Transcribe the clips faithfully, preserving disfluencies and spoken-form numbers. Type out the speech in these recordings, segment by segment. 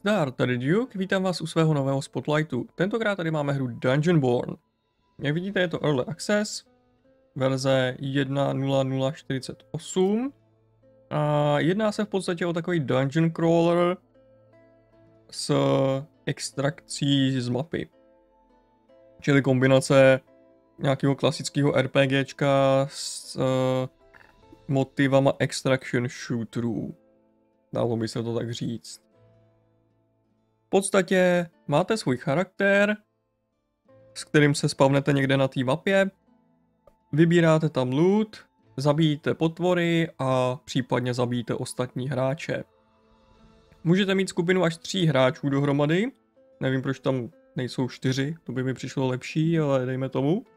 Zdar, tady Duke, vítám vás u svého nového Spotlightu. Tentokrát tady máme hru Dungeonborn. Jak vidíte, je to Early Access, verze jedna tečka nula nula čtyřicet osm. A jedná se v podstatě o takový dungeon crawler s extrakcí z mapy. Čili kombinace nějakého klasického RPGčka s uh, motivama extraction shooterů. Dalo by se to tak říct. V podstatě máte svůj charakter, s kterým se spavnete někde na té mapě, vybíráte tam loot, zabijíte potvory a případně zabijíte ostatní hráče. Můžete mít skupinu až tří hráčů dohromady, nevím proč tam nejsou čtyři, to by mi přišlo lepší, ale dejme tomu.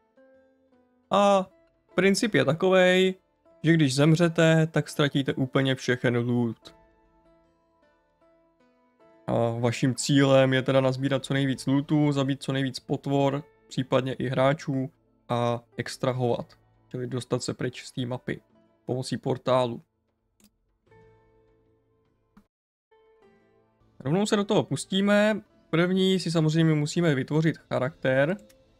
A princip je takovej, že když zemřete, tak ztratíte úplně všechen loot. A vaším cílem je teda nazbírat co nejvíc lootu, zabít co nejvíc potvor, případně i hráčů a extrahovat, čili dostat se pryč z té mapy pomocí portálu. Rovnou se do toho pustíme. První si samozřejmě musíme vytvořit charakter.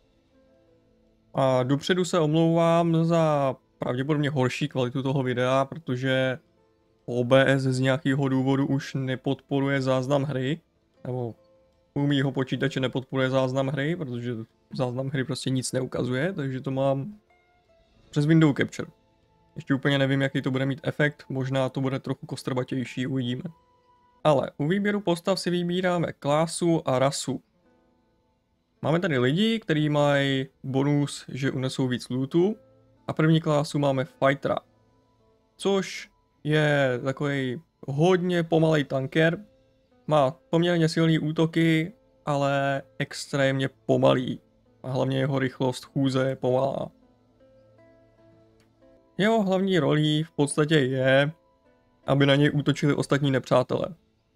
A dopředu se omlouvám za pravděpodobně horší kvalitu toho videa, protože O B S z nějakého důvodu už nepodporuje záznam hry, nebo u mýho počítače nepodporuje záznam hry, protože záznam hry prostě nic neukazuje, takže to mám přes Windows Capture. Ještě úplně nevím, jaký to bude mít efekt, možná to bude trochu kostrbatější, uvidíme. Ale u výběru postav si vybíráme klásu a rasu. Máme tady lidi, kteří mají bonus, že unesou víc lootu, a první klásu máme fightera, což je takový hodně pomalej tanker, má poměrně silný útoky, ale extrémně pomalý a hlavně jeho rychlost chůze je pomalá. Jeho hlavní rolí v podstatě je, aby na něj útočili ostatní nepřátelé.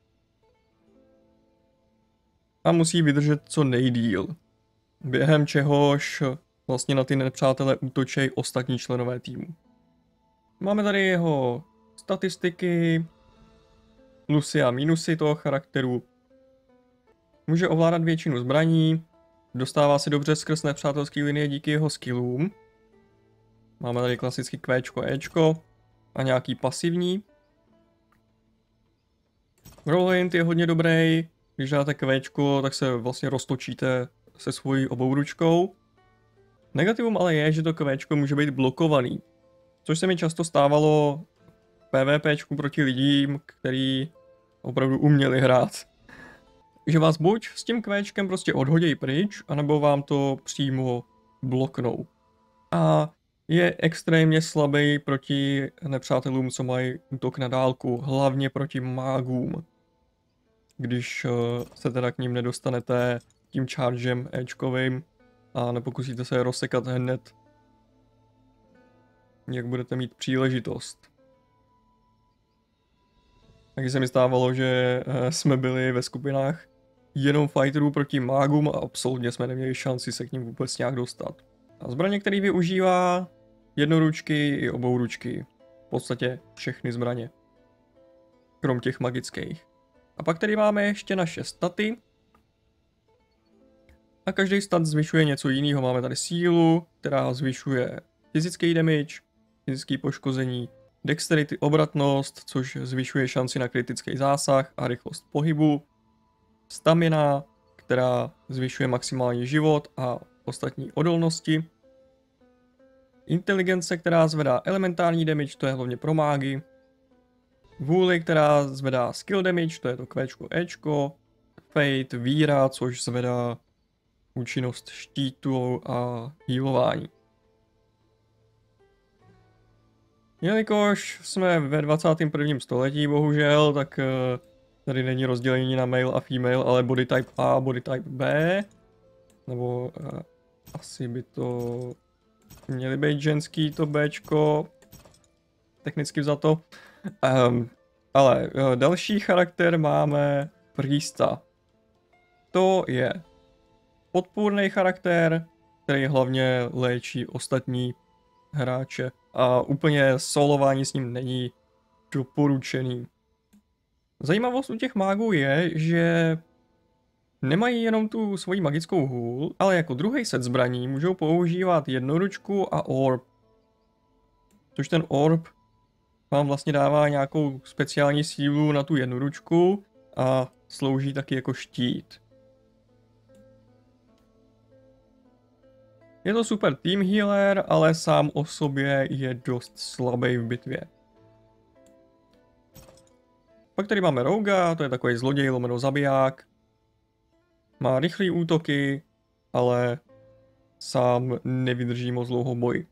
A musí vydržet co nejdýl, během čehož vlastně na ty nepřátelé útočí ostatní členové týmu. Máme tady jeho statistiky, plusy a minusy toho charakteru. Může ovládat většinu zbraní, dostává se dobře skrz nepřátelské linie díky jeho skillům. Máme tady klasický Qčko, Ečko a nějaký pasivní. Rollhand je hodně dobrý, když dáte Qčko, tak se vlastně roztočíte se svojí obouručkou. Negativum ale je, že to Qčko může být blokovaný, což se mi často stávalo PvPčku proti lidím, kteří opravdu uměli hrát. Že vás buď s tím Qčkem prostě odhodějí pryč, anebo vám to přímo bloknou. A je extrémně slabý proti nepřátelům, co mají útok na dálku, hlavně proti mágům. Když se teda k ním nedostanete tím chargem Ečkovým a nepokusíte se je rozsekat hned, jak budete mít příležitost. Taky se mi stávalo, že jsme byli ve skupinách jenom fighterů proti mágům a absolutně jsme neměli šanci se k ním vůbec nějak dostat. A zbraně, který využívá jednoručky i obouručky. V podstatě všechny zbraně. Krom těch magických. A pak tady máme ještě naše staty. A každý stat zvyšuje něco jiného. Máme tady sílu, která zvyšuje fyzický damage, fyzické poškození, dexterity, obratnost, což zvyšuje šanci na kritický zásah a rychlost pohybu, stamina, která zvyšuje maximální život a ostatní odolnosti, inteligence, která zvedá elementární damage, to je hlavně pro mágy, vůli, která zvedá skill damage, to je to Qčko, Ečko, fate, víra, což zvedá účinnost štítu a healování. Jelikož jsme ve dvacátém prvním století, bohužel, tak uh, tady není rozdělení na male a female, ale body type A, body type B. Nebo uh, asi by to měly být ženský, to Bčko, technicky vzato. Um, ale uh, další charakter máme Priesta. To je podpůrný charakter, který hlavně léčí ostatní hráče. A úplně solování s ním není doporučený. Zajímavost u těch mágů je, že nemají jenom tu svoji magickou hůl, ale jako druhý set zbraní můžou používat jednoručku a orb. Což ten orb vám vlastně dává nějakou speciální sílu na tu jednoručku a slouží taky jako štít. Je to super team healer, ale sám o sobě je dost slabý v bitvě. Pak tady máme Rouga, to je takový zloděj lomeno zabiják. Má rychlý útoky, ale sám nevydrží moc dlouho boj.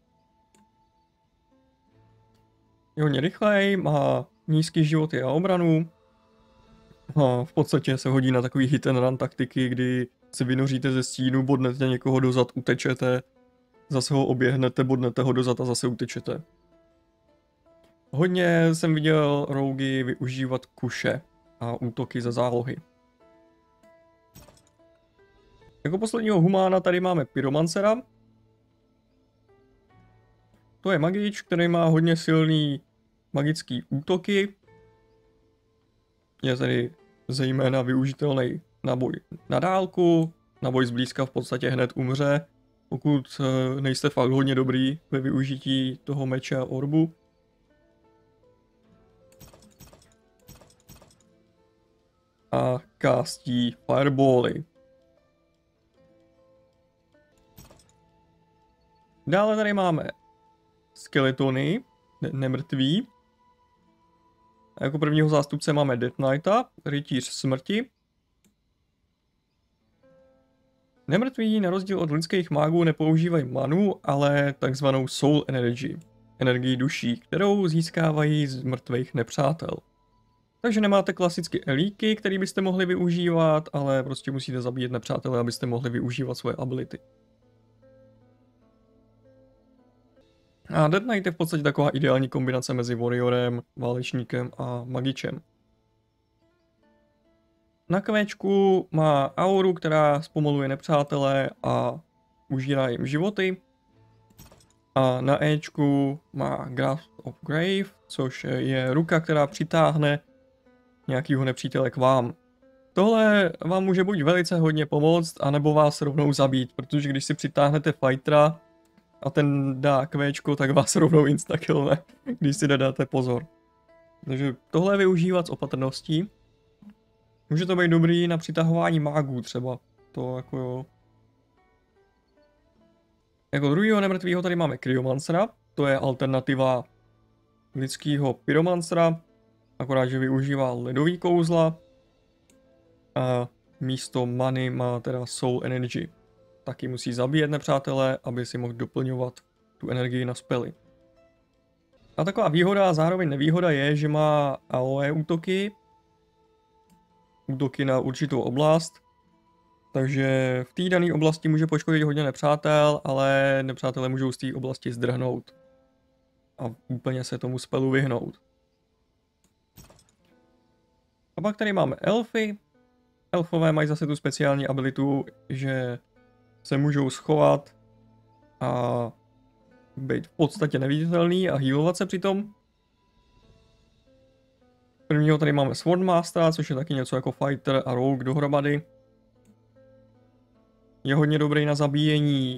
Je hodně rychlej, má nízký životy a obranu. A v podstatě se hodí na takový hit and run taktiky, kdy se vynoříte ze stínu, bodnete někoho dozad, utečete, zase ho oběhnete, bodnete ho dozad a zase utečete. Hodně jsem viděl rougy využívat kuše a útoky ze zálohy. Jako posledního humána tady máme Pyromancera. To je magič, který má hodně silný magický útoky. Je tedy zejména využitelný na boj na dálku, na boj zblízka v podstatě hned umře, pokud nejste fakt hodně dobrý ve využití toho meče a orbu. A kástí firebally. Dále tady máme skeletony, ne nemrtví. A jako prvního zástupce máme Death Knighta, rytíř smrti. Nemrtví na rozdíl od lidských mágů nepoužívají manu, ale takzvanou soul energy, energii duší, kterou získávají z mrtvých nepřátel. Takže nemáte klasicky elíky, které byste mohli využívat, ale prostě musíte zabíjet nepřátele, abyste mohli využívat svoje ability. A Death Knight je v podstatě taková ideální kombinace mezi warriorem, válečníkem a magičem. Na kvéčku má auru, která zpomaluje nepřátele a užírá jim životy. A na Ečku má Grasp of Grave, což je ruka, která přitáhne nějakýho nepřítele k vám. Tohle vám může buď velice hodně pomoct, anebo vás rovnou zabít, protože když si přitáhnete fightera a ten dá kvéčko, tak vás rovnou instakillne, když si nedáte pozor. Takže tohle využívat s opatrností. Může to být dobrý na přitahování mágů třeba. To jako jo. Jako druhýho nemrtvýho tady máme Cryomancera. To je alternativa lidského Pyromancera. Akorát, že využívá ledový kouzla. A místo many má teda soul energy. Taky musí zabíjet nepřátele, aby si mohl doplňovat tu energii na spely. A taková výhoda a zároveň nevýhoda je, že má AoE útoky. Útoky na určitou oblast. Takže v té dané oblasti může poškodit hodně nepřátel, ale nepřátelé můžou z té oblasti zdrhnout. A úplně se tomu spelu vyhnout. A pak tady máme elfy. Elfové mají zase tu speciální abilitu, že se můžou schovat a být v podstatě neviditelný a healovat se přitom. Prvního tady máme Swordmastera, což je taky něco jako fighter a rogue dohromady. Je hodně dobrý na zabíjení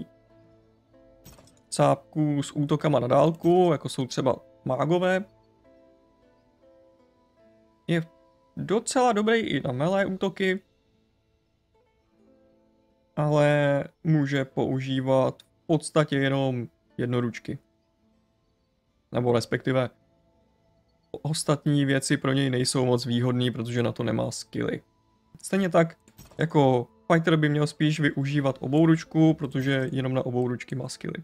cápků s útokama na dálku, jako jsou třeba mágové. Je docela dobrý i na melee útoky, ale může používat v podstatě jenom jednoručky. Nebo respektive ostatní věci pro něj nejsou moc výhodné, protože na to nemá skilly. Stejně tak jako fighter by měl spíš využívat obouručku, protože jenom na obouručky má skilly.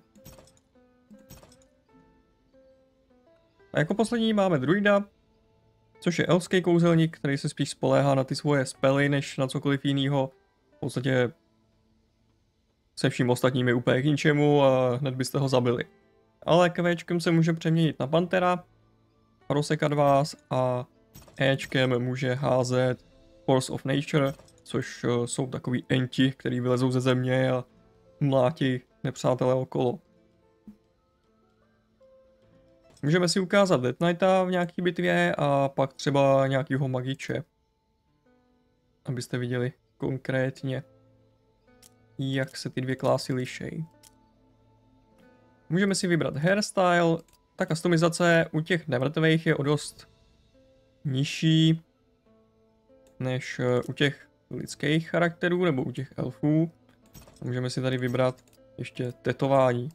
A jako poslední máme druida, což je elfský kouzelník, který se spíš spoléhá na ty svoje spely, než na cokoliv jiného. V podstatě se vším ostatním je úplně k ničemu a hned byste ho zabili. Ale kvéčkem se může přeměnit na pantera, rozsekat vás a éčkem může házet Force of Nature, což jsou takový enti, který vylezou ze země a mlátí nepřátelé okolo. Můžeme si ukázat Death Knighta v nějaký bitvě a pak třeba nějakýho magiče. Abyste viděli konkrétně, jak se ty dvě klásy lišejí. Můžeme si vybrat hairstyle. Ta customizace u těch nemrtvých je o dost nižší než u těch lidských charakterů nebo u těch elfů. Můžeme si tady vybrat ještě tetování.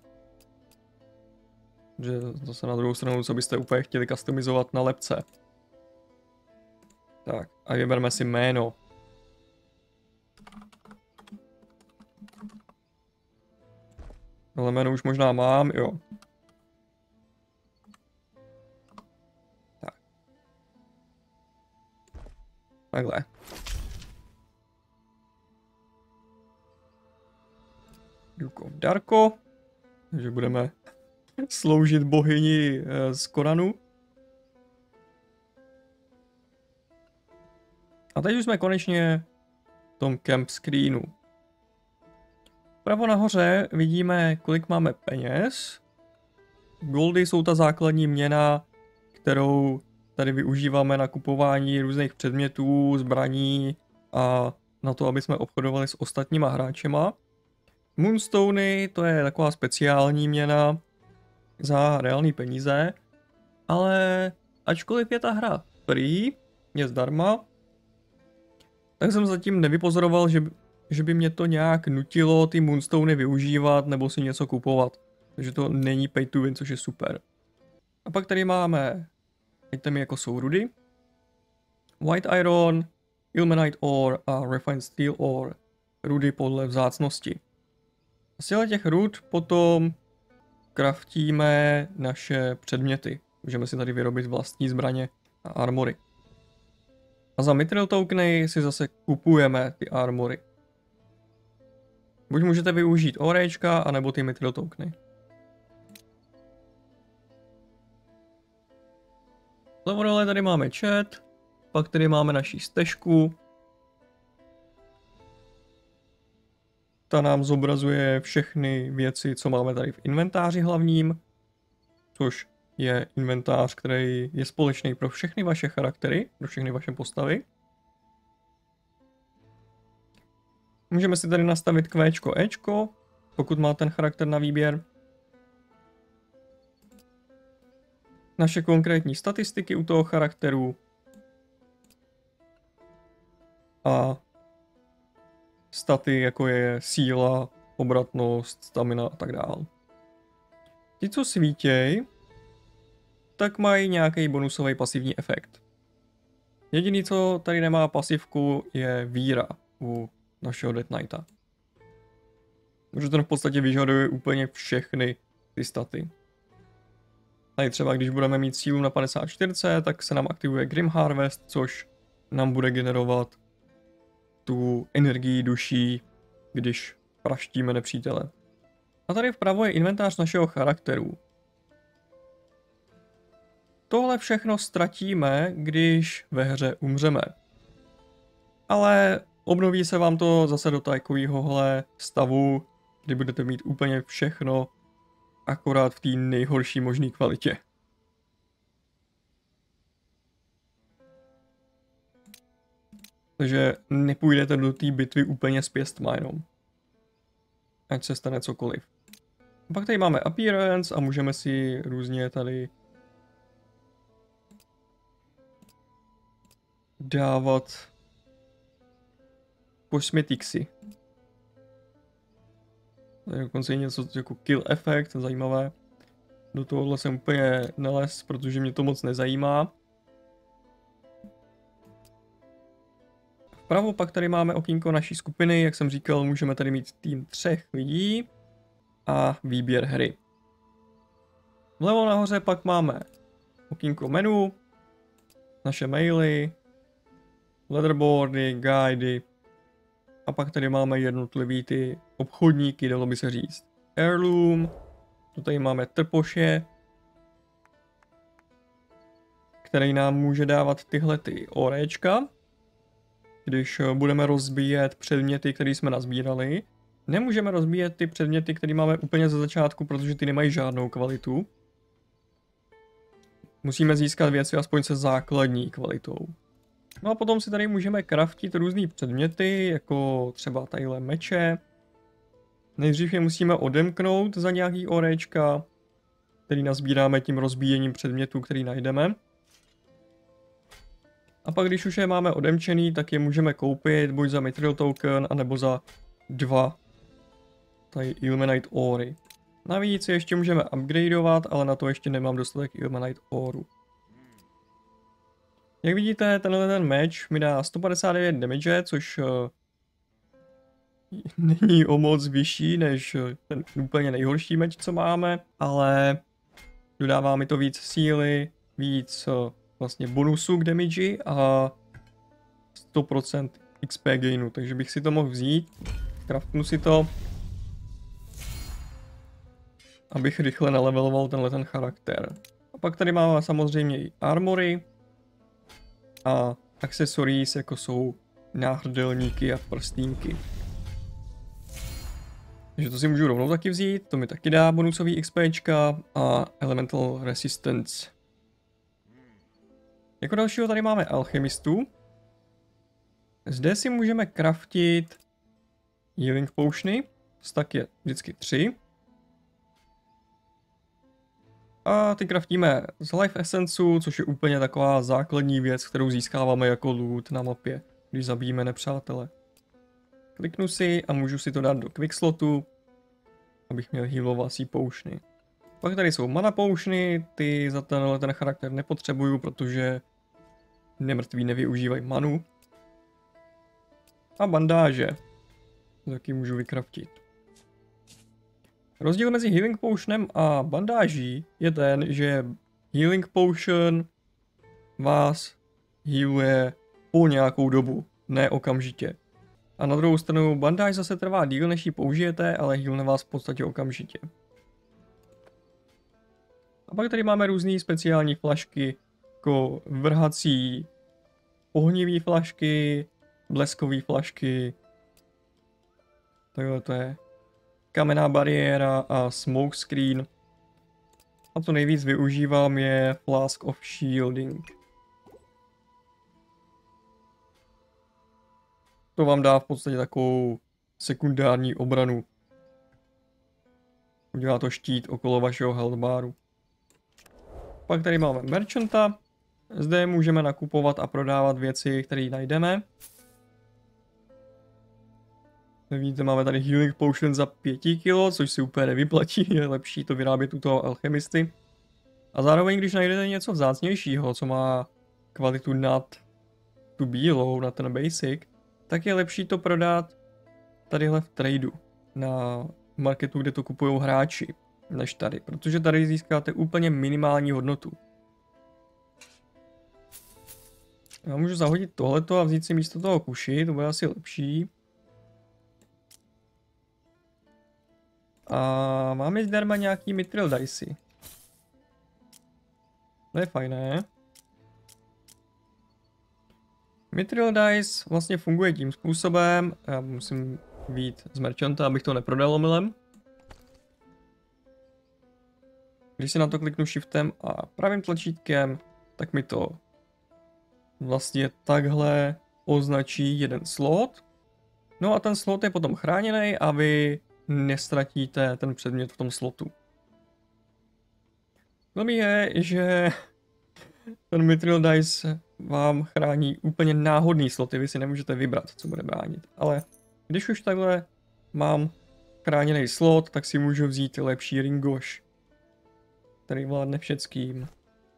Že zase na druhou stranu, co byste úplně chtěli customizovat na lepce. Tak a vybereme si jméno. Ale jméno už možná mám, jo. Tak. Takhle. Duke of Darko. Takže budeme sloužit bohyni z Koranu. A teď už jsme konečně v tom camp screenu. Vpravo nahoře vidíme, kolik máme peněz. Goldy jsou ta základní měna, kterou tady využíváme na kupování různých předmětů, zbraní a na to, aby jsme obchodovali s ostatníma hráčema. Moonstony, to je taková speciální měna za reální peníze, ale ačkoliv je ta hra free, je zdarma, tak jsem zatím nevypozoroval, že, že by mě to nějak nutilo ty Moonstony využívat nebo si něco kupovat. Takže to není pay to win, což je super. A pak tady máme itemy jako jsou rudy, White Iron, Ilmenite Ore a Refined Steel Ore. Rudy podle vzácnosti. Z těch rud potom craftíme naše předměty. Můžeme si tady vyrobit vlastní zbraně a armory. A za Mithril tokeny si zase kupujeme ty armory. Buď můžete využít orečka, anebo ty Mithril tokeny. Vlevo dole tady máme chat, pak tady máme naši stežku. Ta nám zobrazuje všechny věci, co máme tady v inventáři hlavním, což je inventář, který je společný pro všechny vaše charaktery, pro všechny vaše postavy. Můžeme si tady nastavit Qčko, Ečko, pokud má ten charakter na výběr. Naše konkrétní statistiky u toho charakteru. A staty, jako je síla, obratnost, stamina a tak dále. Ti, co svítěj, tak mají nějaký bonusový pasivní efekt. Jediný, co tady nemá pasivku, je víra u našeho Death Knighta. Protože ten v podstatě vyžaduje úplně všechny ty staty. Tady třeba, když budeme mít sílu na padesát čtyři, tak se nám aktivuje Grim Harvest, což nám bude generovat tu energii duší, když praštíme nepřítele. A tady vpravo je inventář našeho charakteru. Tohle všechno ztratíme, když ve hře umřeme. Ale obnoví se vám to zase do takovéhohle stavu, kdy budete mít úplně všechno, akorát v té nejhorší možné kvalitě. Takže nepůjdete do té bitvy úplně s pěstma jenom. Ať se stane cokoliv. A pak tady máme appearance a můžeme si různě tady dávat cosmeticsy. Tady dokonce je něco jako kill efekt, zajímavé. Do tohohle jsem úplně nelez, protože mě to moc nezajímá. Vpravo pak tady máme okýnko naší skupiny, jak jsem říkal, můžeme tady mít tým třech lidí a výběr hry. Vlevo nahoře pak máme okýnko menu, naše maily, leaderboardy, guidy a pak tady máme jednotlivý ty obchodníky, dalo by se říct. Heirloom, tu tady máme trpoše, který nám může dávat tyhle ty orečka. Když budeme rozbíjet předměty, které jsme nazbírali, nemůžeme rozbíjet ty předměty, které máme úplně ze začátku, protože ty nemají žádnou kvalitu. musíme získat věci aspoň se základní kvalitou. No a potom si tady můžeme craftit různé předměty, jako třeba tadyhle meče. Nejdřív je musíme odemknout za nějaký orečka, který nazbíráme tím rozbíjením předmětů, který najdeme. A pak když už je máme odemčený, tak je můžeme koupit buď za Mithril Token, anebo za dva tady Ilmenite Ory. Navíc je ještě můžeme upgradeovat, ale na to ještě nemám dostatek Ilmenite Oru. Jak vidíte, tenhle ten meč mi dá sto padesát devět damage, což uh, není o moc vyšší než ten úplně nejhorší meč, co máme, ale dodává mi to víc síly, víc uh, vlastně bonusu k damage a sto procent X P gainu, takže bych si to mohl vzít, craftnu si to, abych rychle naleveloval tenhle ten charakter. A pak tady máme samozřejmě i armory a accessories, jako jsou náhrdelníky a prstínky. Takže to si můžu rovnou taky vzít, to mi taky dá bonusový XPčka a Elemental Resistance. Jako dalšího tady máme alchemistu. Zde si můžeme craftit healing potiony, stack je vždycky tři. A ty craftíme z Life Essence'u, což je úplně taková základní věc, kterou získáváme jako loot na mapě, když zabijeme nepřátele. Kliknu si a můžu si to dát do quickslotu, abych měl healovací potiony. Pak tady jsou mana potiony, ty za tenhle ten charakter nepotřebuju, protože nemrtví nevyužívají manu. A bandáže, taky můžu vykraftit. Rozdíl mezi healing potionem a bandáží je ten, že healing potion vás healuje po nějakou dobu, ne okamžitě. A na druhou stranu bandáž zase trvá díl, než ji použijete, ale healne vás v podstatě okamžitě. A pak tady máme různé speciální flašky, jako vrhací ohnivý flašky, bleskové flašky. Takhle to je. Kamenná bariéra a smoke screen. A co nejvíc využívám je Flask of Shielding. To vám dá v podstatě takovou sekundární obranu. Udělá to štít okolo vašeho health baru. Pak tady máme merchanta. Zde můžeme nakupovat a prodávat věci, které najdeme. Vidíte, máme tady healing potion za pět kilo, což si úplně nevyplatí, je lepší to vyrábět u toho alchemisty. A zároveň, když najdete něco vzácnějšího, co má kvalitu nad tu bílou, na ten basic, tak je lepší to prodat tadyhle v tradu, na marketu, kde to kupují hráči, než tady, protože tady získáte úplně minimální hodnotu. Já můžu zahodit tohleto a vzít si místo toho kuši, to bude asi lepší. A máme zdarma nějaký Mithril Dicey. To je fajné. Mithril Dice vlastně funguje tím způsobem, já musím vyjít z merchanta, abych to neprodal omylem. Když si na to kliknu shiftem a pravým tlačítkem, tak mi to vlastně takhle označí jeden slot. No a ten slot je potom chráněný a vy nestratíte ten předmět v tom slotu. Dobrý je, že ten Mithril Dice vám chrání úplně náhodný sloty, vy si nemůžete vybrat, co bude bránit. Ale když už takhle mám chráněný slot, tak si můžu vzít lepší ringoš, který vládne všeckým.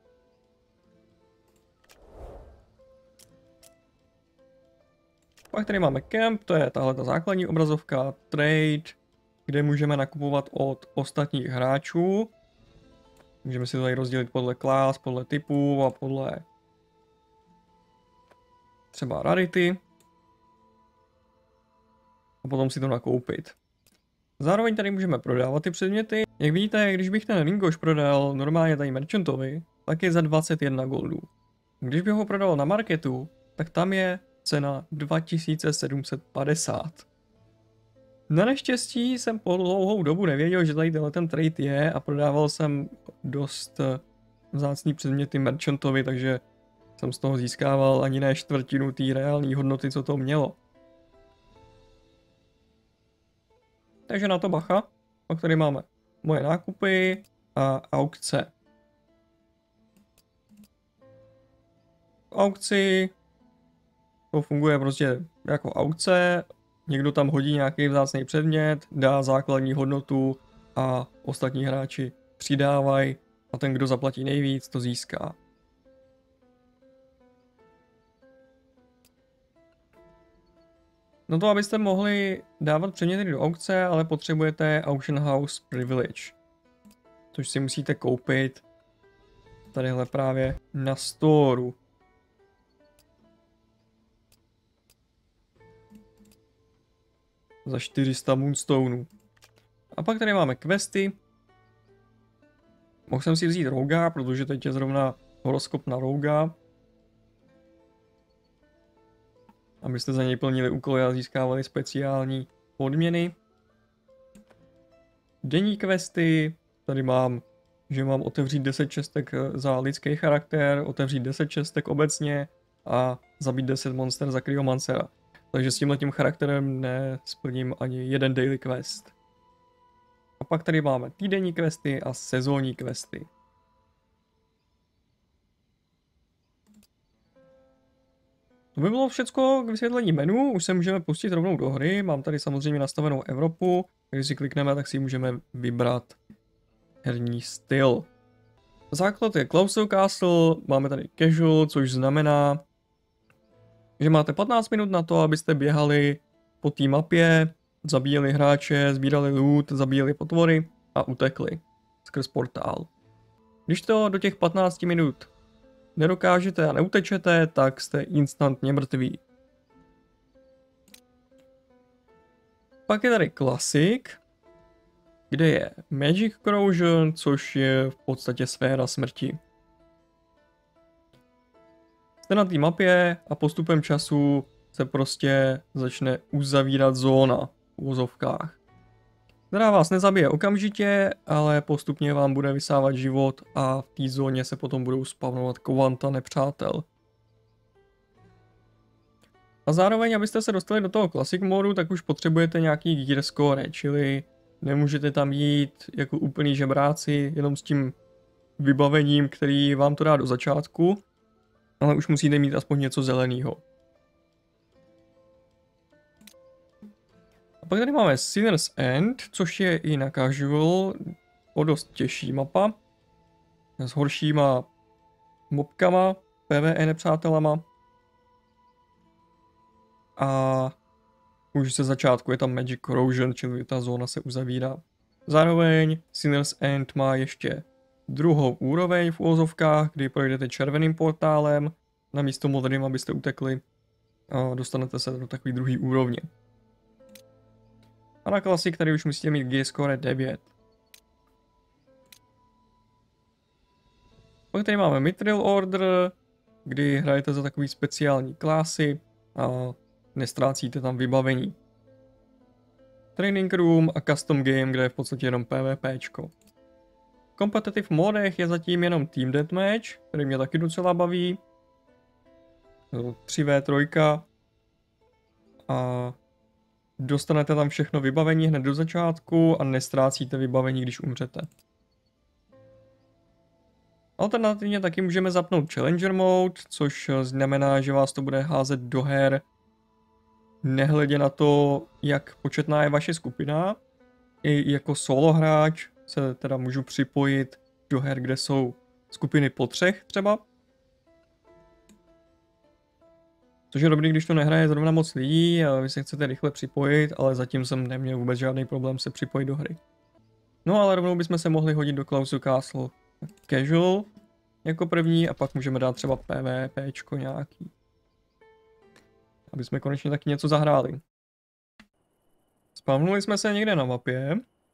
Pak tady máme camp, to je tahle ta základní obrazovka, trade, kde můžeme nakupovat od ostatních hráčů. Můžeme si to tady rozdělit podle klas, podle typů a podle třeba rarity. A potom si to nakoupit. Zároveň tady můžeme prodávat ty předměty. Jak vidíte, když bych ten ringoš prodal normálně tady merchantovi, tak je za dvacet jedna goldů. Když bych ho prodal na marketu, tak tam je cena dva tisíce sedm set padesát. Na neštěstí jsem po dlouhou dobu nevěděl, že tady tenhle ten trade je a prodával jsem dost vzácný předměty merchantovi, takže jsem z toho získával ani ne čtvrtinu té reální hodnoty, co to mělo. Takže na to bacha. Pak tady máme moje nákupy a aukce. V aukci to funguje prostě jako aukce. Někdo tam hodí nějaký vzácný předmět, dá základní hodnotu a ostatní hráči přidávají a ten, kdo zaplatí nejvíc, to získá. No to, abyste mohli dávat předměty do aukce, ale potřebujete Auction House Privilege, což si musíte koupit tadyhle právě na storu. Za čtyři sta moonstoneů. A pak tady máme questy. Mohl jsem si vzít Rouga, protože teď je zrovna horoskop na Rouga. Abyste za něj plnili úkoly a získávali speciální odměny. Denní questy. Tady mám, že mám otevřít deset čestek za lidský charakter, otevřít deset čestek obecně a zabít deset monster za Cryomancera. Takže s tímhletím charakterem nesplním ani jeden daily quest. A pak tady máme týdenní questy a sezónní questy. To by bylo všecko k vysvětlení menu, už se můžeme pustit rovnou do hry. Mám tady samozřejmě nastavenou Evropu, když si klikneme, tak si můžeme vybrat herní styl. Základ je Clausel Castle, máme tady casual, což znamená, že máte patnáct minut na to, abyste běhali po té mapě, zabíjeli hráče, sbírali loot, zabíjeli potvory a utekli skrz portál. Když to do těch patnácti minut nedokážete a neutečete, tak jste instantně mrtví. Pak je tady Classic, kde je Magic Corrosion, což je v podstatě sféra smrti. Jste na té mapě a postupem času se prostě začne uzavírat zóna v uvozovkách, která vás nezabije okamžitě, ale postupně vám bude vysávat život a v té zóně se potom budou spavnovat kvanta nepřátel. A zároveň, abyste se dostali do toho Classic modu, tak už potřebujete nějaký gear score, čili nemůžete tam jít jako úplný žebráci jenom s tím vybavením, který vám to dá do začátku, ale už musíte mít aspoň něco zeleného. A pak tady máme Sinner's End, což je i na casual o dost těžší mapa. S horšíma mobkama, PvE nepřátelama. A už ze začátku je tam Magic Corrosion, čili ta zóna se uzavírá. Zároveň Sinner's End má ještě druhou úroveň v úvozovkách, kdy projdete červeným portálem, na místo modrým, abyste utekli a dostanete se do takové druhé úrovně. A na Classic tady už musíte mít gear score devět. Pak tady máme Mithril Order, kdy hrajete za takový speciální klasy a nestrácíte tam vybavení. Training Room a Custom Game, kde je v podstatě jenom PvPčko. V competitive modech je zatím jenom Team Deathmatch, který mě taky docela baví. tři vé tři a dostanete tam všechno vybavení hned do začátku a nestrácíte vybavení, když umřete. Alternativně taky můžeme zapnout Challenger Mode, což znamená, že vás to bude házet do her nehledě na to, jak početná je vaše skupina. I jako solo hráč se teda můžu připojit do her, kde jsou skupiny po třech třeba. Což je dobrý, když to nehraje zrovna moc lidí a vy se chcete rychle připojit, ale zatím jsem neměl vůbec žádný problém se připojit do hry. No ale rovnou bychom se mohli hodit do Clausel Castle Casual jako první a pak můžeme dát třeba PvPčko nějaký. Aby jsme konečně taky něco zahráli. Spavnuli jsme se někde na mapě.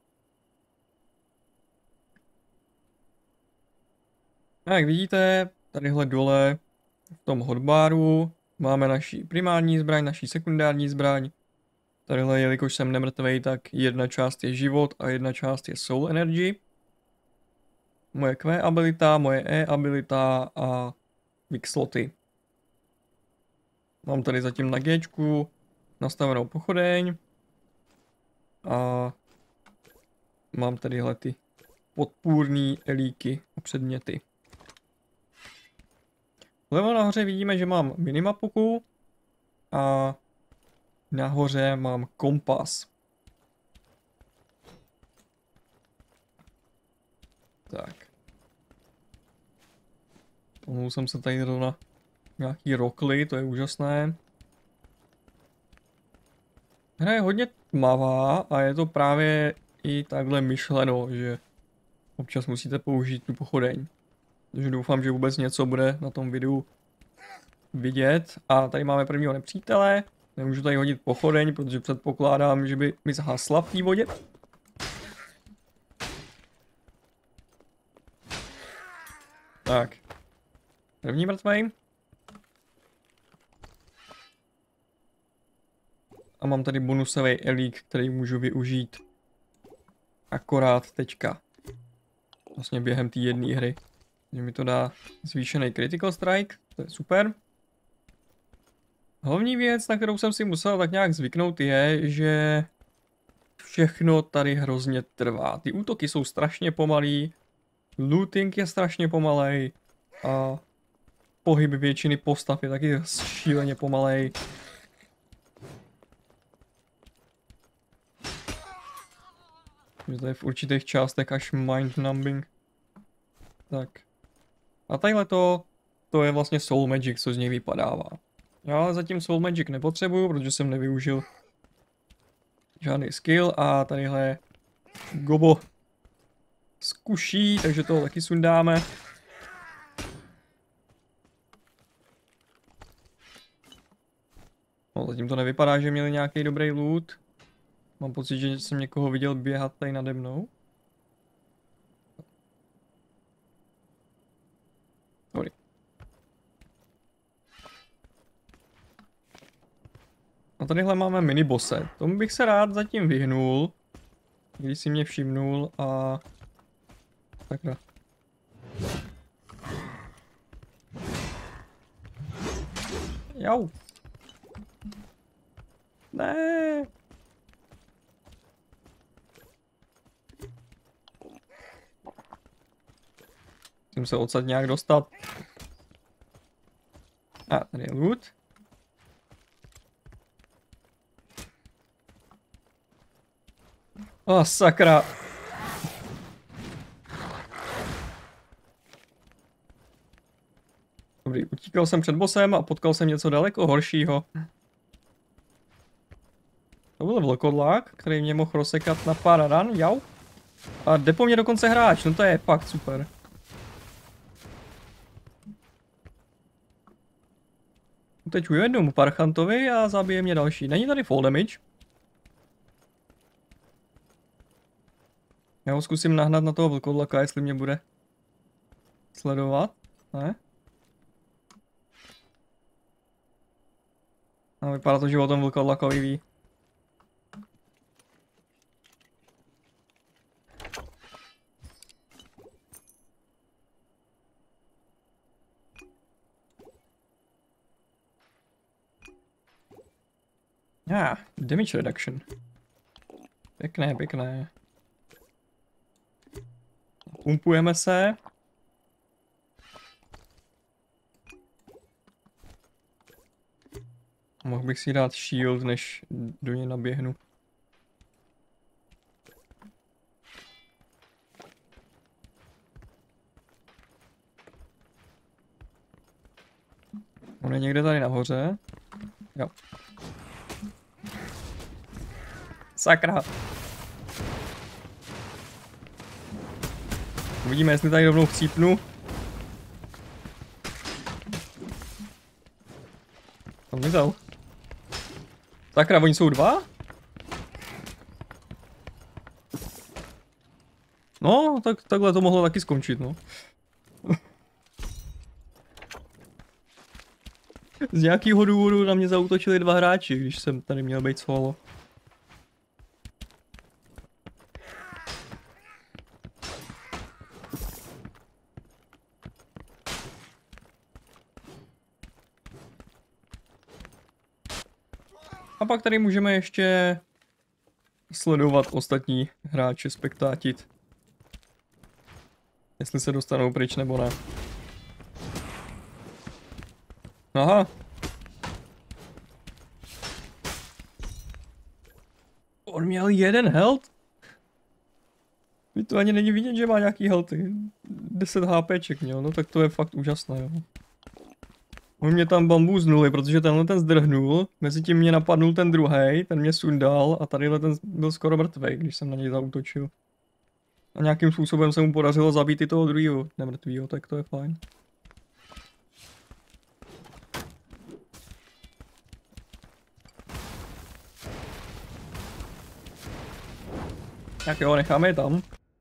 A jak vidíte, tadyhle dole v tom hotbaru máme naši primární zbraň, naši sekundární zbraň. Tadyhle, jelikož jsem nemrtvej, tak jedna část je život a jedna část je soul energy. moje Q abilita, moje E abilita a Quick sloty. Mám tady zatím na Gčku nastavenou pochodeň. A mám tadyhle ty podpůrný elíky a předměty. Vlevo nahoře vidíme, že mám minimapu a nahoře mám kompas. Tak. Tomu jsem se tady zrovna nějaký rokly, to je úžasné. Hra je hodně tmavá a je to právě i takhle myšleno, že občas musíte použít tu pochodeň. Takže doufám, že vůbec něco bude na tom videu vidět. A tady máme prvního nepřítele. Nemůžu tady hodit pochodeň, protože předpokládám, že by mi zhasla v té vodě. Tak. První mrtvej. A mám tady bonusový elík, který můžu využít akorát teďka. Vlastně během té jedné hry. Takže mi to dá zvýšený critical strike, to je super. Hlavní věc, na kterou jsem si musel tak nějak zvyknout, je, že všechno tady hrozně trvá. Ty útoky jsou strašně pomalý, looting je strašně pomalej a pohyb většiny postav je taky šíleně pomalej. Že to je v určitých částech až mind numbing. Tak. A tadyhle to, to je vlastně Soul Magic, co z něj vypadává. Já ale zatím Soul Magic nepotřebuju, protože jsem nevyužil žádný skill a tadyhle Gobo zkuší, takže to taky sundáme. No, zatím to nevypadá, že měli nějaký dobrý loot. Mám pocit, že jsem někoho viděl běhat tady nade mnou. Dobrý. A tadyhle máme minibose. Tomu bych se rád zatím vyhnul. Když si mě všimnul a... Takhle. Jau. Ne. Musím se odsad nějak dostat. A tady je loot. O, sakra. Dobrý, utíkal jsem před bossem a potkal jsem něco daleko horšího. To byl vlkodlák, který mě mohl rozsekat na pár ran, jau. A jde po mě dokonce hráč, no to je fakt super. Teď ujedu mu parchantovi a zabije mě další. Není tady fall damage. Já ho zkusím nahnat na toho vlkodlaka, jestli mě bude sledovat. Ne? A vypadá to, že o tom vlkodlakovi ví. Ah, damage reduction. Pěkné, pěkné. Pumpujeme se. Mohl bych si dát shield, než do něj naběhnu. On je někde tady nahoře. Jo. Sakra. Uvidíme, jestli tady rovnou chcípnu. Tam nezal. Sakra, oni jsou dva? No, tak takhle to mohlo taky skončit, no. Z nějakého důvodu na mě zaútočili dva hráči, když jsem tady měl být solo. A pak tady můžeme ještě sledovat ostatní hráče, spektátit. Jestli se dostanou pryč nebo ne. Aha. On měl jeden health? To ani není vidět, že má nějaký healthy. deset HPček měl, no tak to je fakt úžasné, jo. On mě tam bambuznuli, protože tenhle ten zdrhnul, mezi tím mě napadnul ten druhej, ten mě sundal a tadyhle ten byl skoro mrtvej, když jsem na něj zaútočil. A nějakým způsobem se mu podařilo zabít i toho druhého nemrtvýho, tak to je fajn. Tak jo, necháme je tam.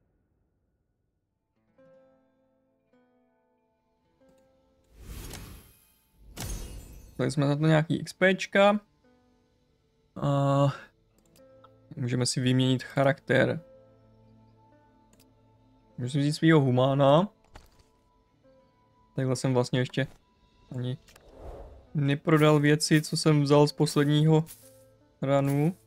Tady jsme za to nějaký XPčka. A můžeme si vyměnit charakter. Můžu si vzít svýho humána. Takhle jsem vlastně ještě ani neprodal věci, co jsem vzal z posledního runu.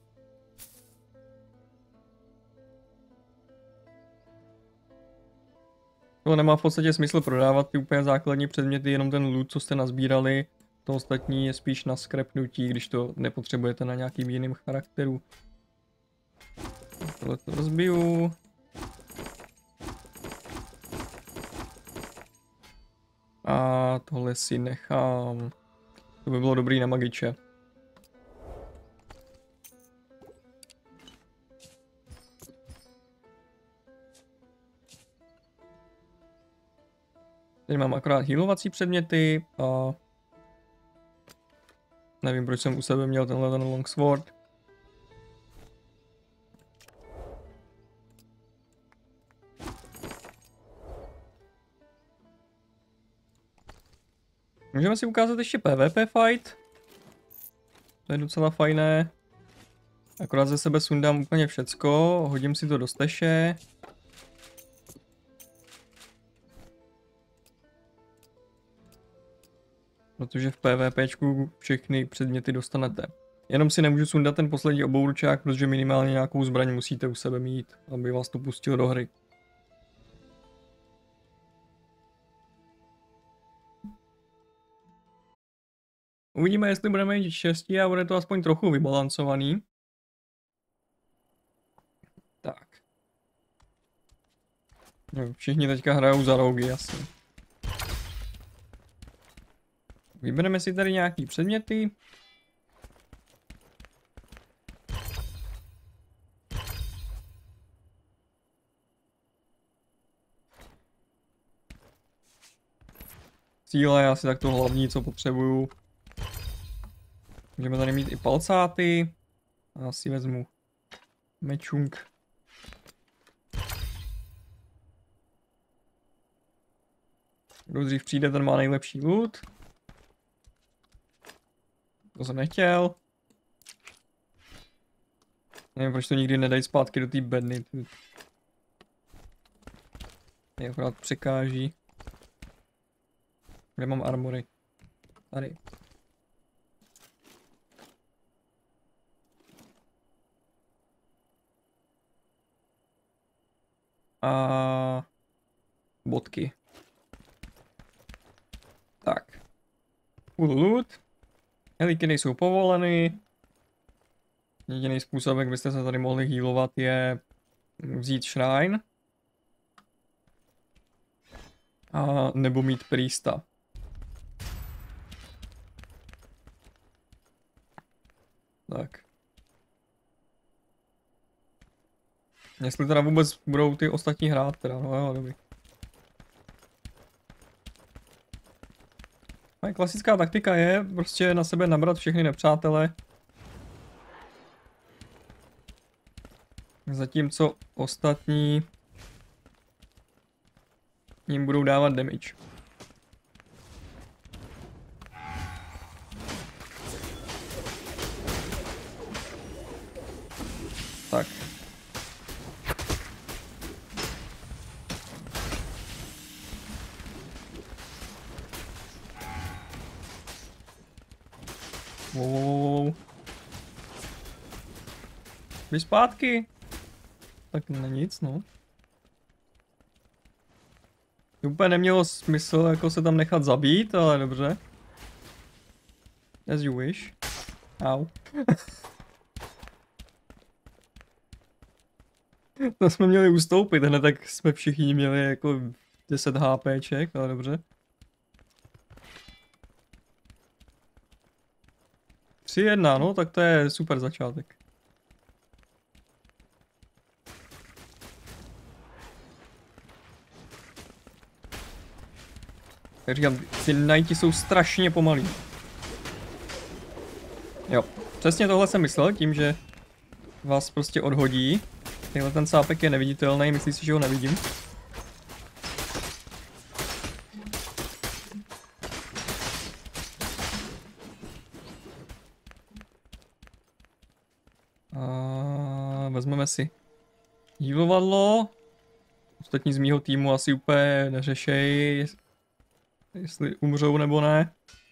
To nemá v podstatě smysl prodávat ty úplně základní předměty, jenom ten loot, co jste nazbírali. To ostatní je spíš na skrepnutí, když to nepotřebujete na nějakým jiným charakteru. Tohle to rozbiju. A tohle si nechám. To by bylo dobrý na magiče. Teď mám akorát healovací předměty a nevím, proč jsem u sebe měl tenhle ten longsword. Můžeme si ukázat ještě PvP fight. To je docela fajné. Akorát ze sebe sundám úplně všecko, hodím si to do steše. Protože v PvPčku všechny předměty dostanete. Jenom si nemůžu sundat ten poslední obouručák, protože minimálně nějakou zbraň musíte u sebe mít, aby vás to pustil do hry. Uvidíme, jestli budeme mít štěstí a bude to aspoň trochu vybalancovaný. Tak. No, všichni teďka hrajou za rogy, jasně. Vybereme si tady nějaký předměty. Cíle je asi tak to hlavní, co potřebuju. Můžeme tady mít i palcáty. Já si vezmu mečung. Kdo dřív přijde, ten má nejlepší loot. To jsem nechtěl. Nevím, proč to nikdy nedají zpátky do té bedny. Mě akorát překáží. Kde mám armory? Tady. A bodky. Tak. Full loot. Helíky nejsou povoleny. Jediný způsob, jak byste se tady mohli healovat, je vzít shrine. A nebo mít priesta. Tak. Jestli teda vůbec budou ty ostatní hrát teda, no jo, dobrý. A klasická taktika je prostě na sebe nabrat všechny nepřátele. Zatímco ostatní jim budou dávat damage. Tak. Wow. Běž zpátky. Tak na nic, no. To úplně nemělo smysl jako se tam nechat zabít, ale dobře. As you wish. Au. To jsme měli ustoupit, hned tak jsme všichni měli jako deset HPček, ale dobře. tři jedna, no tak to je super začátek. Jak říkám, ty knighti jsou strašně pomalí. Jo, přesně tohle jsem myslel, tím, že vás prostě odhodí. Tenhle ten sápek je neviditelný, myslíš si, že ho nevidím? A vezmeme si healovadlo. Ostatní z mýho týmu asi úplně neřešej, jestli umřou nebo ne.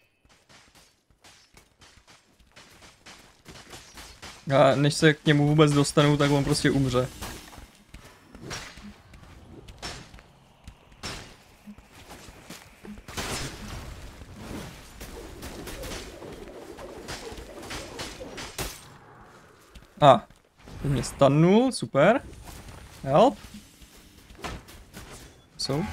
A než se k němu vůbec dostanu, tak on prostě umře. A, ah, mě stannul, super. Help. So.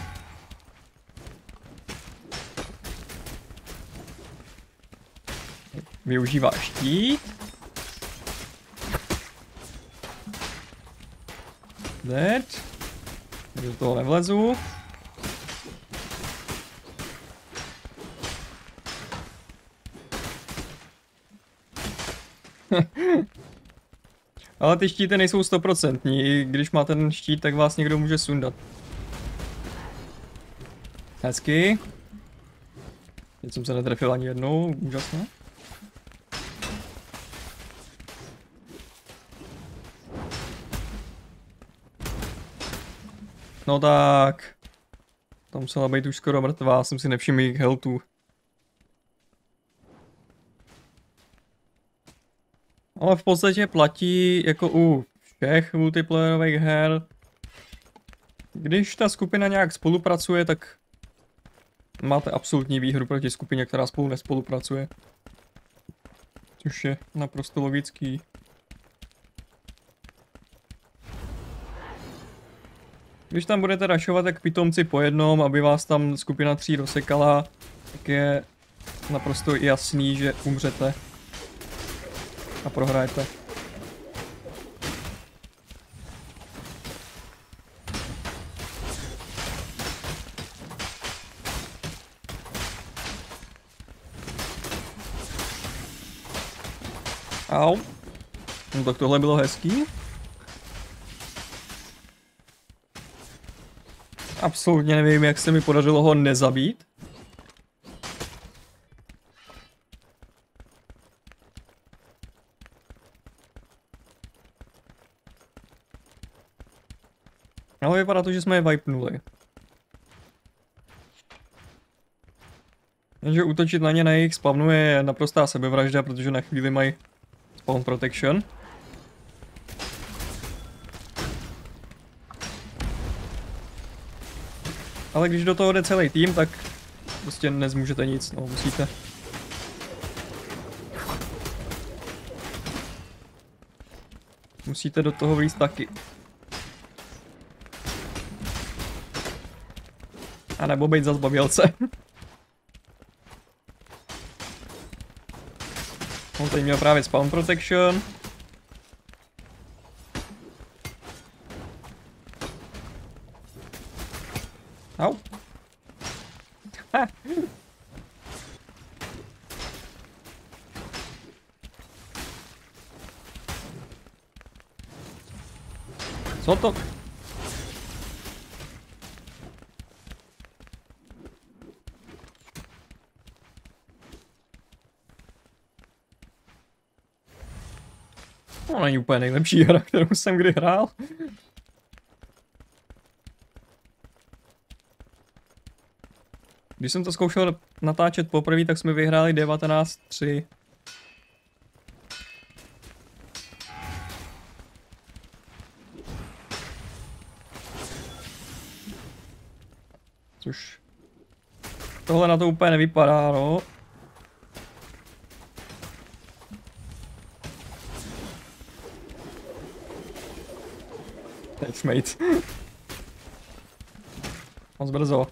Využívá štít. Dead. Do toho nevlezu. Ale ty štíty nejsou stoprocentní, i když má ten štít, tak vás někdo může sundat. Hezky. Teď jsem se netrefil ani jednou, úžasné. No tak. Tam musela být už skoro mrtvá, jsem si nevšiml jejich healthů. Ale v podstatě platí jako u všech multiplayerových her. Když ta skupina nějak spolupracuje, tak máte absolutní výhru proti skupině, která spolu nespolupracuje. Což je naprosto logický. Když tam budete rašovat jak pitomci po jednom, aby vás tam skupina tří rozsekala, tak je naprosto jasný, že umřete. A prohrajete. Au. No tak tohle bylo hezký. Absolutně nevím, jak se mi podařilo ho nezabít. Ale vypadá to, že jsme je wipenuli. Jenže útočit na ně na jejich spawnu je naprostá sebevražda, protože na chvíli mají spawn protection. Ale když do toho jde celý tým, tak prostě nezmůžete nic, no musíte. Musíte do toho vlízt taky. A nebo být za zbavělce. On tady měl právě spawn protection. Au. Ha. Co to? To není úplně nejlepší hra, kterou jsem kdy hrál. Když jsem to zkoušel natáčet poprvé, tak jsme vyhráli devatenáct tři. Což tohle na to úplně nevypadá, no. Teď mate. Moc brzo.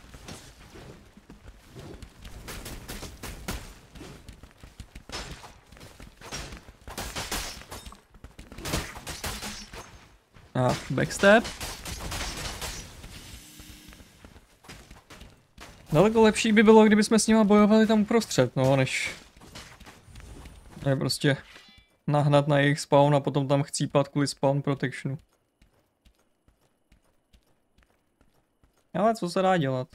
A backstep. Daleko lepší by bylo, kdyby jsme s nima bojovali tam uprostřed, no, než je prostě nahnat na jejich spawn a potom tam chcípat kvůli spawn protectionu. Ale co se dá dělat?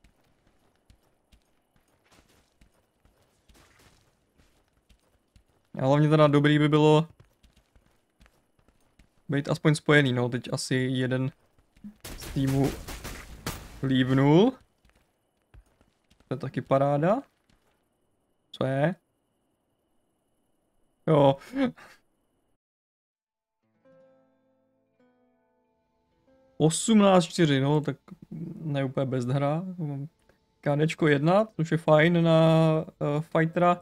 A hlavně teda dobrý by bylo být aspoň spojený, no, teď asi jeden z týmu lívnul. To je taky paráda. Co je? Jo. osmnáct čtyři, no, tak ne úplně bezhra. Kádečko jedna, což je fajn na uh, fightera.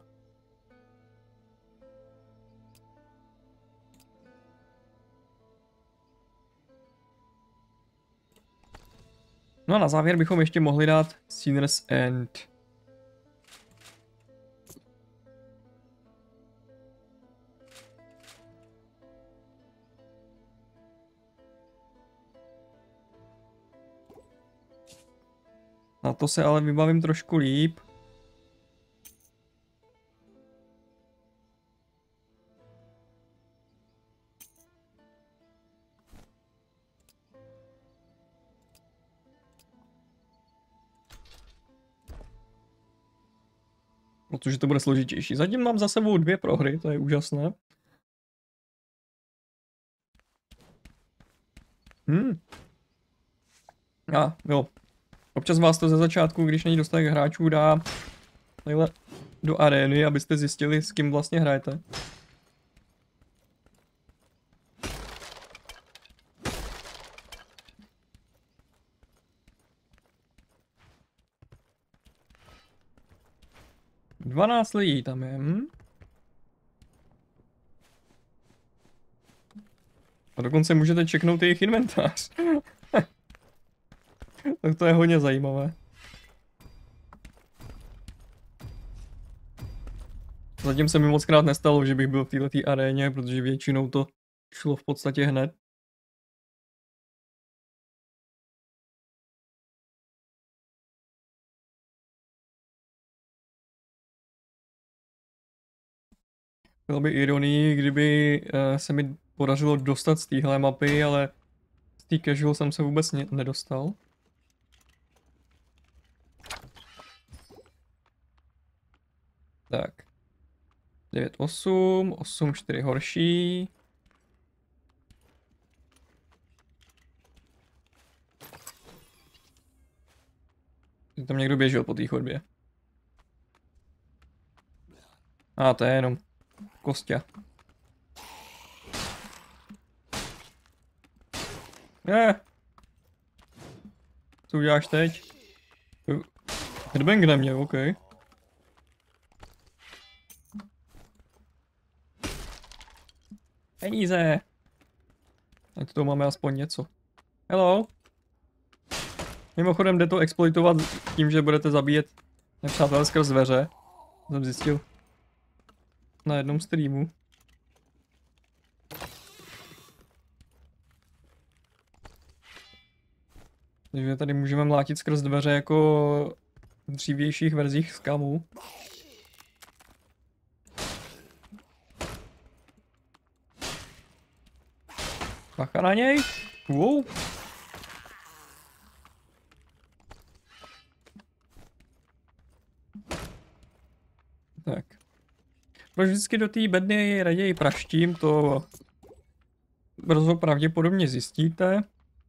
No a na závěr bychom ještě mohli dát Sinner's End. Na to se ale vybavím trošku líp. Protože to bude složitější. Zatím mám za sebou dvě prohry, to je úžasné. Hmm. A jo. Občas vás to ze začátku, když není dostatek hráčů, dá takhle do arény, abyste zjistili, s kým vlastně hrajete. dvanáct lidí tam je. Hm? A dokonce můžete čeknout jejich inventář. Tak to je hodně zajímavé. Zatím se mi moc krát nestalo, že bych byl v této aréně, protože většinou to šlo v podstatě hned. Bylo by ironii, kdyby uh, se mi podařilo dostat z téhle mapy, ale z té casual jsem se vůbec nedostal. Tak. devět osm, osm čtyři horší. Tam někdo běžel po té chodbě. A ah, to je jenom Kostě. Je. Co uděláš teď? Headbang na mě, OK. Peníze. Ať to máme aspoň něco. Hello. Mimochodem jde to exploitovat tím, že budete zabíjet nepřátel skrz dveře. Jsem zjistil na jednom streamu. Takže tady můžeme mlátit skrz dveře jako v dřívějších verzích Scamu. Bacha na něj. Wow. Tak. Proč vždycky do té bedny raději praštím, to brzo pravděpodobně zjistíte.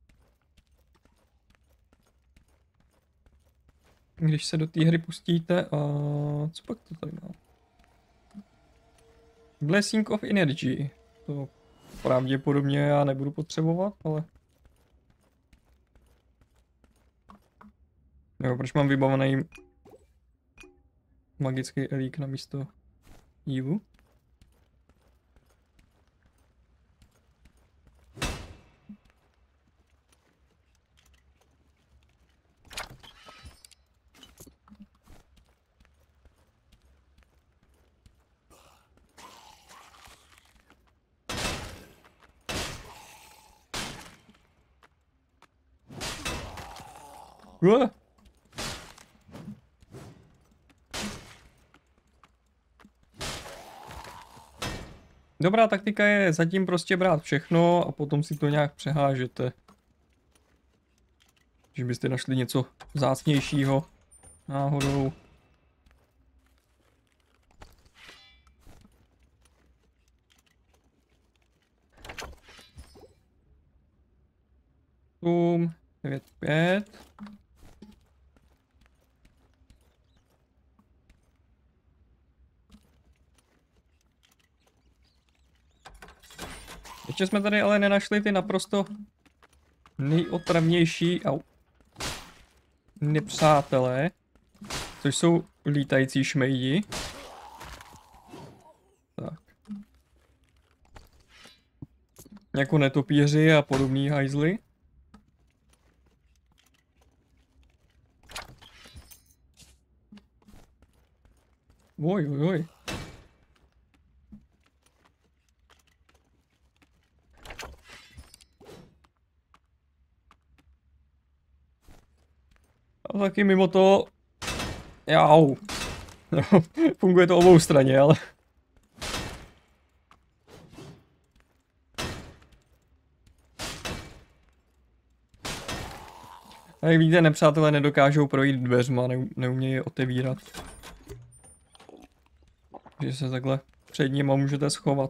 Když se do té hry pustíte a co pak to tady má? Blessing of Energy. To pravděpodobně já nebudu potřebovat, ale... Jo, proč mám vybavený magický elík na místo jívu? Uh. Dobrá taktika je zatím prostě brát všechno a potom si to nějak přehážete. Že byste našli něco vzácnějšího náhodou. Tum, devět pět. Ještě jsme tady ale nenašli ty naprosto nejotravnější au, nepřátelé, což jsou lítající šmejdi. Tak. Jako netopíři a podobný hajzly. Oj, oj, oj. A taky mimo to... Jau. Funguje to obou straně, ale... A jak vidíte, nepřátelé nedokážou projít dveřma, ne, neumějí je otevírat. Že se takhle před nima můžete schovat.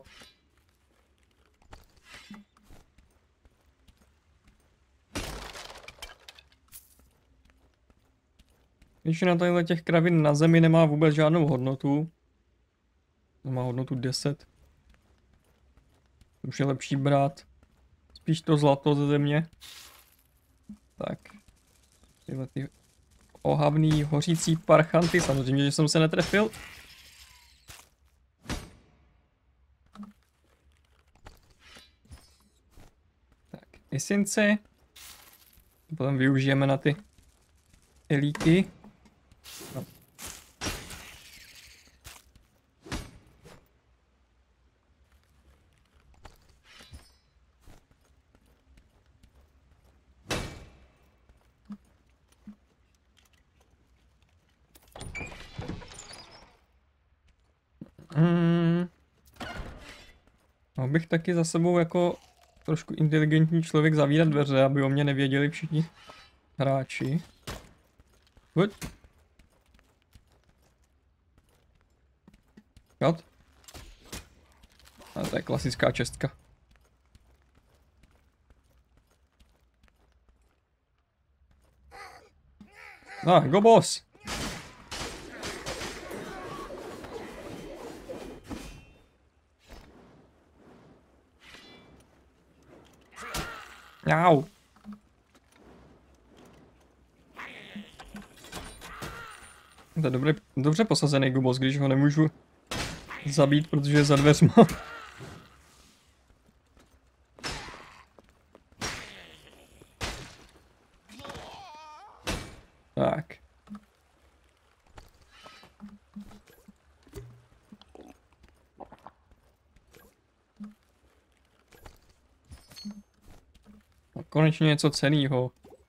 Většina tadyhle těch kravin na zemi nemá vůbec žádnou hodnotu. Má hodnotu deset. Už je lepší brát spíš to zlato ze země. Tak. Tyhle ty ohavný hořící parchanty, samozřejmě, že jsem se netrefil. Tak, esince. Potom využijeme na ty elíky. No. Hmm. Mohl bych taky za sebou jako trošku inteligentní člověk zavírat dveře, aby o mě nevěděli všichni hráči. Pojď. Kat. A to je klasická čestka. No, go boss. Jau. To je dobře, dobře posazený gobos, když ho nemůžu zabít, protože je za dveřma. Tak. A konečně něco cenného.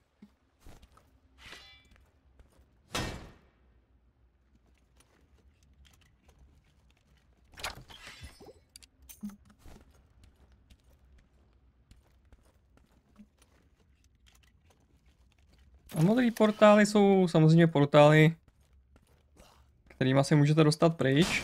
A modrý portály jsou samozřejmě portály, kterýma se můžete dostat pryč.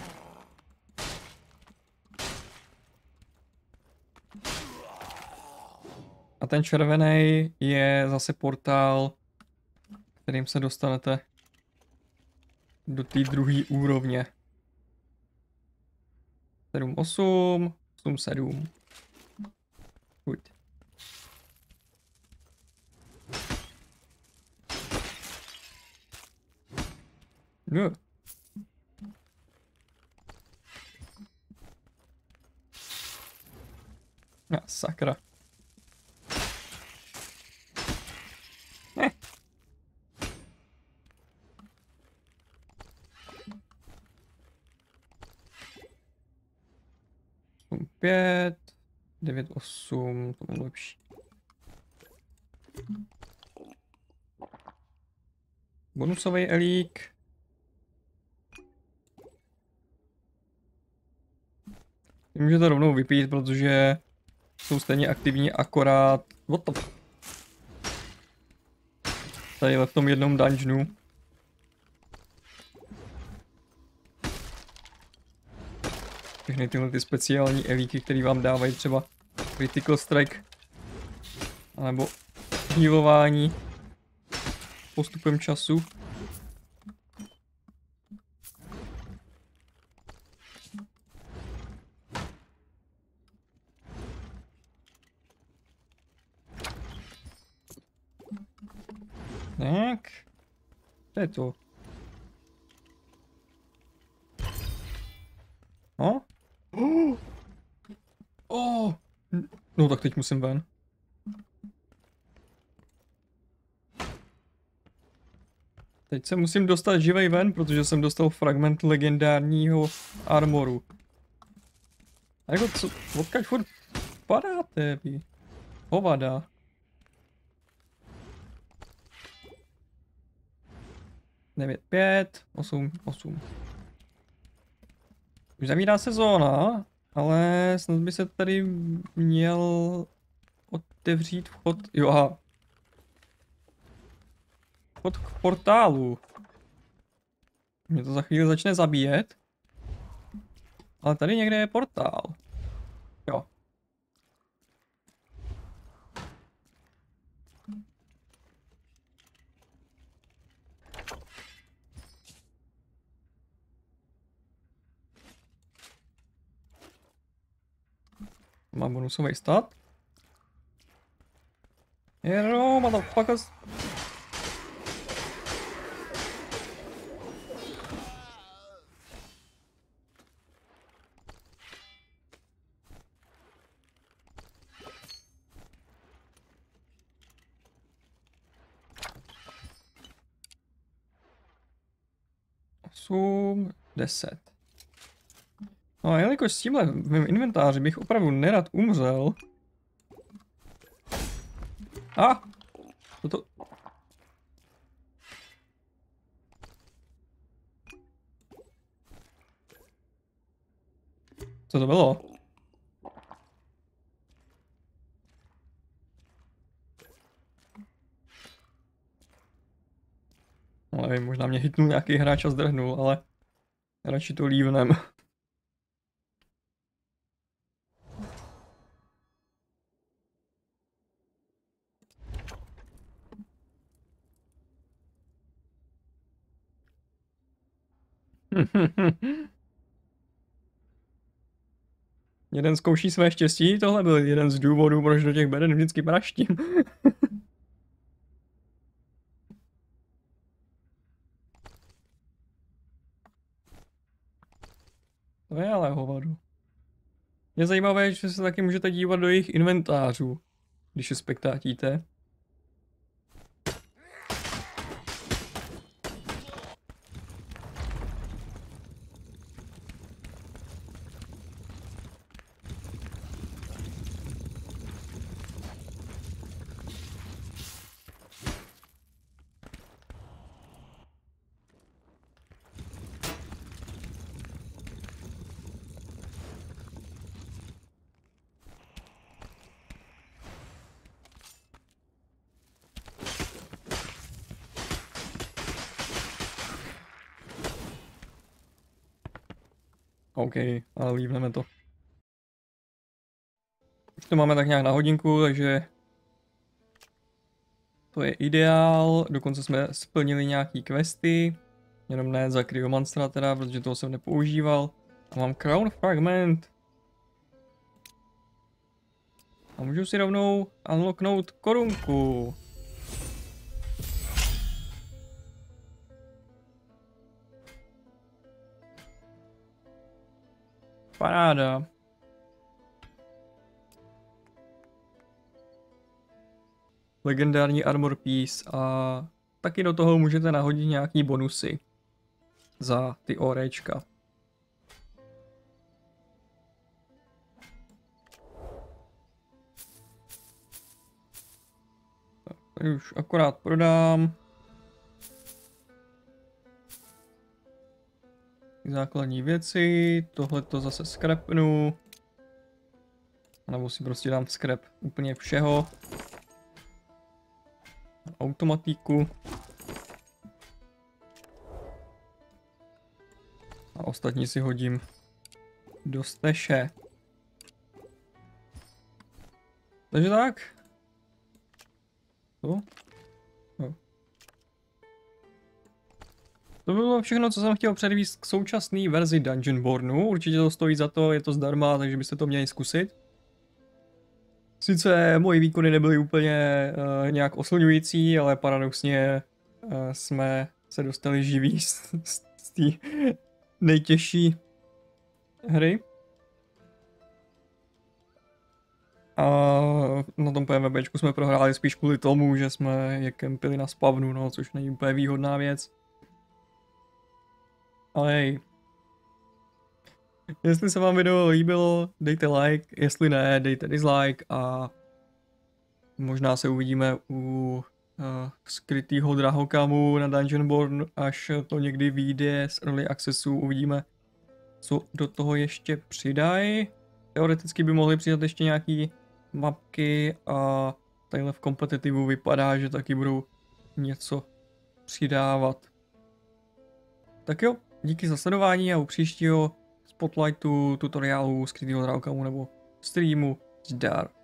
A ten červený je zase portál, kterým se dostanete do té druhé úrovně. sedm osm, osm sedm. Pojď. No. A sakra. Eh. pět, devět, osm, to bylo lepší. Bonusový elík. Můžete rovnou vypít, protože jsou stejně aktivní, akorát... What the... Tady v tom jednom dungeonu. Všechny tyhle ty speciální elíky, které vám dávají třeba critical strike. Nebo healování postupem času. Tak. To je to. No? Oh. Oh. No tak teď musím ven. Teď se musím dostat živej ven, protože jsem dostal fragment legendárního armoru. A jako co, odkaď furt padáte vy? Hovada. devět, pět, osm, osm. Už zavírá sezóna, ale snad by se tady měl otevřít vchod, jo aha. Vchod k portálu. Mě to za chvíli začne zabíjet. Ale tady někde je portál. Jo. Mám bonusový stat. Hero, motherfuckers. osm, deset. No a jelikož s tímhle v mém inventáři bych opravdu nerad umřel. A! Toto... Co to bylo? No nevím, možná mě hitnul nějaký hráč a zdrhnul, ale radši to lívnem. Jeden zkouší své štěstí, tohle byl jeden z důvodů, proč do těch beden vždycky praštím. To je ale hovadu. Je zajímavé, že se taky můžete dívat do jejich inventářů, když je spektátíte. OK, ale lívneme to. Už to máme tak nějak na hodinku, takže to je ideál. Dokonce jsme splnili nějaký questy. Jenom ne za Cryomonstra teda, protože toho jsem nepoužíval. A mám Crown Fragment. A můžu si rovnou unlocknout korunku. Paráda. Legendární armor piece a taky do toho můžete nahodit nějaký bonusy za ty orečka. Tak, tady už akorát prodám. Základní věci, tohle to zase skrapnu. Nebo si prostě dám skrap úplně všeho. Automatiku. A ostatní si hodím do steše. Takže tak. To? No. To bylo všechno, co jsem chtěl předvíst k současné verzi Dungeonbornu. Určitě to stojí za to, je to zdarma, takže byste to měli zkusit. Sice moje výkony nebyly úplně uh, nějak oslňující, ale paradoxně uh, jsme se dostali živí z, z, z té nejtěžší hry. A na tom PvPčku jsme prohráli spíš kvůli tomu, že jsme je kempili na spavnu, no, což není úplně výhodná věc. Ale hej. Jestli se vám video líbilo, dejte like, jestli ne, dejte dislike a možná se uvidíme u uh, skrytýho drahokamu na Dungeonborn, až to někdy vyjde z Early Accessu, uvidíme, co do toho ještě přidají. Teoreticky by mohli přidat ještě nějaký mapky a tadyhle v kompetitivu vypadá, že taky budou něco přidávat. Tak jo, díky za sledování a u příštího Spotlightu, tutoriálu, skrytýho drahokamu nebo streamu zdar.